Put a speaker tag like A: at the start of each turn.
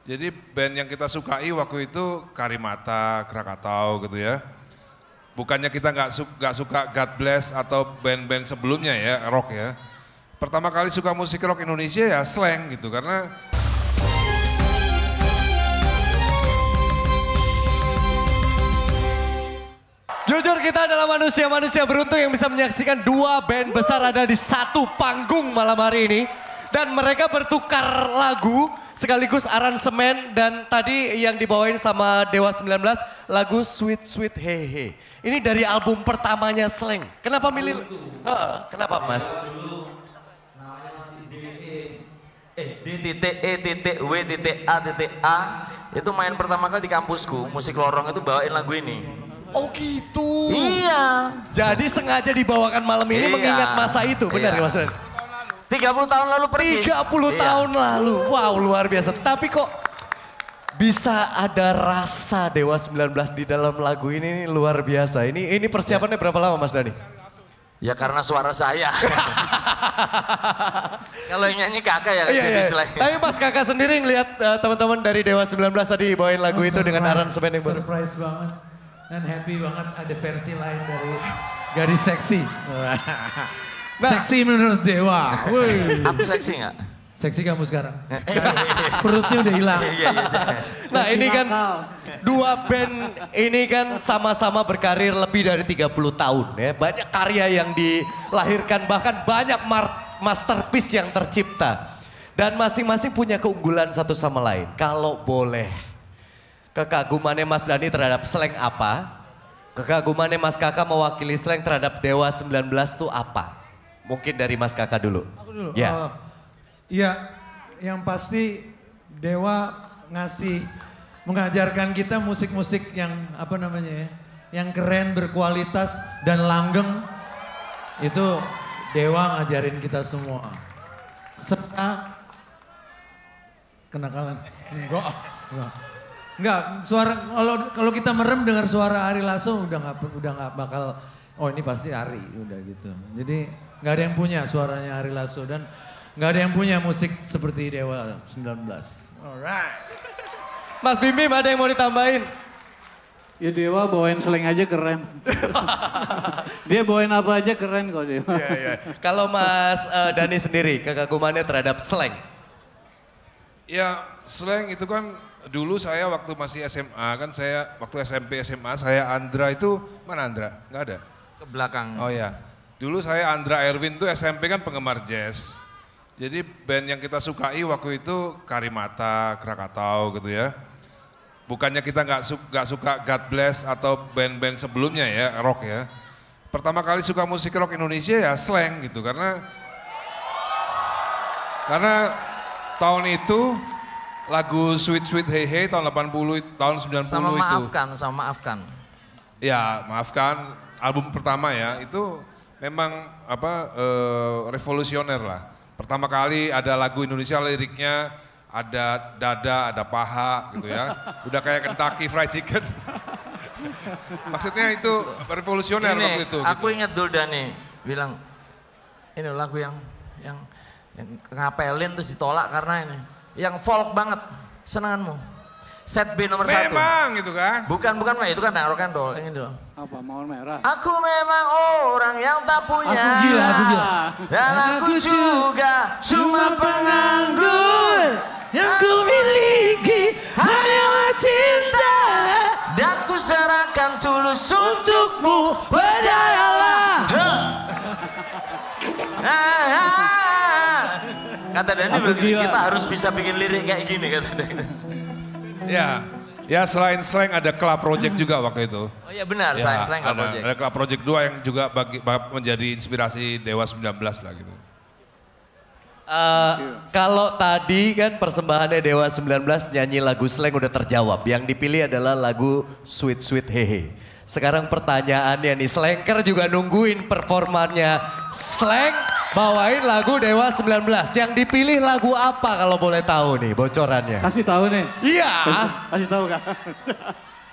A: Jadi band yang kita sukai waktu itu Karimata, Krakatau gitu ya. Bukannya kita nggak suka God Bless atau band-band sebelumnya ya, rock ya. Pertama kali suka musik rock Indonesia ya Slank gitu karena
B: jujur kita adalah manusia-manusia beruntung yang bisa menyaksikan dua band besar ada di satu panggung malam hari ini. Dan mereka bertukar lagu sekaligus aransemen dan tadi yang dibawain sama Dewa 19 lagu Sweet Sweet Hey Hey. Ini dari album pertamanya Slank. Kenapa milih? Kenapa Mas?
C: Namanya masih D.E.W.A.A itu main pertama kali di kampusku, musik lorong itu bawain lagu ini.
B: Oh gitu.
C: Iya.
B: Jadi sengaja dibawakan malam ini mengingat masa itu, benar ya Mas?
C: 30 tahun lalu persis.
B: 30 tahun lalu, wow luar biasa. Tapi kok bisa ada rasa Dewa 19 di dalam lagu ini luar biasa. Ini persiapannya berapa lama Mas Dhani?
C: Ya karena suara saya. Kalau yang nyanyi kakak ya jadi selain.
B: Tapi Mas kakak sendiri ngeliat teman-teman dari Dewa 19 tadi bawain lagu itu dengan aransemen yang baru.
D: Surprise banget dan happy banget ada versi lain dari Gadis Seksi. Seksi menurut Dewa.
C: Aku seksi nggak?
D: Seksi kamu sekarang. Perutnya udah hilang.
B: Nah ini kan dua band ini kan sama-sama berkarir lebih dari 30 tahun ya. Banyak karya yang dilahirkan bahkan banyak masterpiece yang tercipta. Dan masing-masing punya keunggulan satu sama lain. Kalau boleh kekagumannya Mas Dhani terhadap Slank apa? Kekagumannya Mas Kakak mewakili Slank terhadap Dewa 19 itu apa? Mungkin dari Mas Kakak dulu.
D: Aku dulu.
B: Ya.
D: Iya, yang pasti Dewa mengajarkan kita musik-musik yang apa namanya ya, yang keren, berkualitas dan langgeng. Itu Dewa ngajarin kita semua. Serta kenakalan. Enggak, suara kalau kita merem dengar suara Ari Lasso udah nggak bakal ini pasti Ari udah gitu. Jadi nggak ada yang punya suaranya Ari Lasso dan nggak ada yang punya musik seperti Dewa 19. Alright.
B: Mas Bim Bim ada yang mau ditambahin?
E: Ya Dewa bawain Slank aja keren. Dia bawain apa aja keren kok Dewa.
B: Iya. Kalau Mas Dhani sendiri kekagumannya terhadap Slank?
A: ya Slank itu kan dulu saya waktu masih SMA kan waktu SMP SMA saya Andra itu mana Andra? Nggak ada?
C: Ke belakang.
A: Oh ya, dulu saya Andra Erwin tuh SMP kan penggemar jazz. Jadi band yang kita sukai waktu itu Karimata, Krakatau gitu ya. Bukannya kita nggak suka God Bless atau band-band sebelumnya ya, rock ya. Pertama kali suka musik rock Indonesia ya Slank gitu karena tahun itu lagu Sweet Sweet Hey Hey tahun 80, tahun 90 itu.
C: Sama Maafkan.
A: Ya, Maafkan album pertama ya, itu memang revolusioner lah. Pertama kali ada lagu Indonesia liriknya ada dada, ada paha gitu ya. Udah kayak Kentucky Fried Chicken. Maksudnya itu revolusioner waktu itu.
C: Aku
A: gitu.
C: ingat dulu Dhani bilang ini lagu yang ngapelin terus ditolak karena ini. Yang folk banget, senanganmu. Set B nomor 1.
A: Memang gitu kan.
C: Bukan, itu kan rock and roll, yang ini loh.
E: Apa, Mawar Merah?
C: Aku memang orang yang tak punya.
D: Aku gila.
C: Dan aku juga cuma penganggur.
D: Yang ku miliki hanyalah cinta.
C: Dan ku serahkan tulus untukmu,
D: percayalah.
C: Kata Dhani kita harus bisa bikin lirik kayak gini kata Dhani.
A: Ya selain Slank ada Club Project juga waktu itu.
C: Oh iya benar,
A: Ya,
C: Slank Club Project.
A: ada Club Project 2 yang juga menjadi inspirasi Dewa 19 lah gitu.
B: Kalau tadi kan persembahannya Dewa 19 nyanyi lagu Slank udah terjawab. Yang dipilih adalah lagu Sweet Sweet Hehe. Sekarang pertanyaannya nih, Slanker juga nungguin performanya Slank bawain lagu Dewa 19. Yang dipilih lagu apa kalau boleh tahu nih bocorannya?
E: Kasih tahu nih.
B: Iya.
E: Kasih tahu Kak.